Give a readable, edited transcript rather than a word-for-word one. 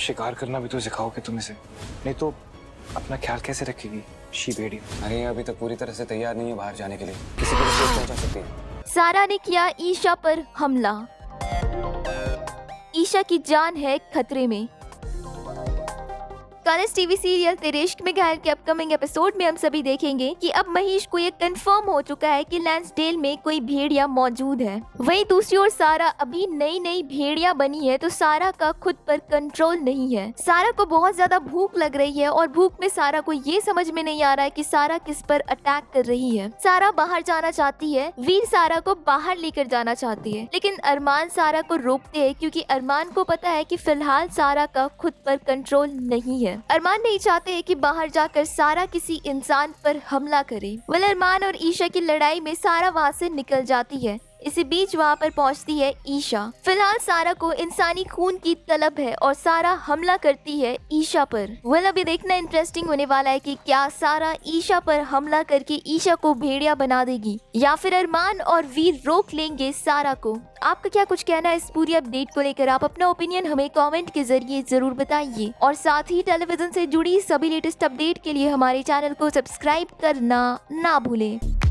शिकार करना भी तो सिखाओगे तुम इसे, नहीं तो अपना ख्याल कैसे रखेगी शी-भेड़ी। अरे अभी तक पूरी तरह से तैयार नहीं है बाहर जाने के लिए, किसी को भी चोट पहुंचा सकती है। सारा ने किया ईशा पर हमला। ईशा की जान है खतरे में। कलर्स टीवी सीरियल तेरे इश्क में घायल के अपकमिंग एपिसोड में हम सभी देखेंगे कि अब महेश को ये कंफर्म हो चुका है कि लैंसडेल में कोई भेड़िया मौजूद है। वहीं दूसरी ओर सारा अभी नई भेड़िया बनी है तो सारा का खुद पर कंट्रोल नहीं है। सारा को बहुत ज्यादा भूख लग रही है और भूख में सारा को ये समझ में नहीं आ रहा है कि सारा किस पर अटैक कर रही है। सारा बाहर जाना चाहती है, वीर सारा को बाहर लेकर जाना चाहती है, लेकिन अरमान सारा को रोकते हैं क्योंकि अरमान को पता है कि फिलहाल सारा का खुद पर कंट्रोल नहीं है। अरमान नहीं चाहते हैं कि बाहर जाकर सारा किसी इंसान पर हमला करे। वल अरमान और ईशा की लड़ाई में सारा वहाँ से निकल जाती है। इसी बीच वहाँ पर पहुँचती है ईशा। फिलहाल सारा को इंसानी खून की तलब है और सारा हमला करती है ईशा पर। वल अभी देखना इंटरेस्टिंग होने वाला है कि क्या सारा ईशा पर हमला करके ईशा को भेड़िया बना देगी या फिर अरमान और वीर रोक लेंगे सारा को। आपका क्या कुछ कहना है इस पूरी अपडेट को लेकर? आप अपना ओपिनियन हमें कमेंट के जरिए जरूर बताइए और साथ ही टेलीविजन से जुड़ी सभी लेटेस्ट अपडेट के लिए हमारे चैनल को सब्सक्राइब करना ना भूलें।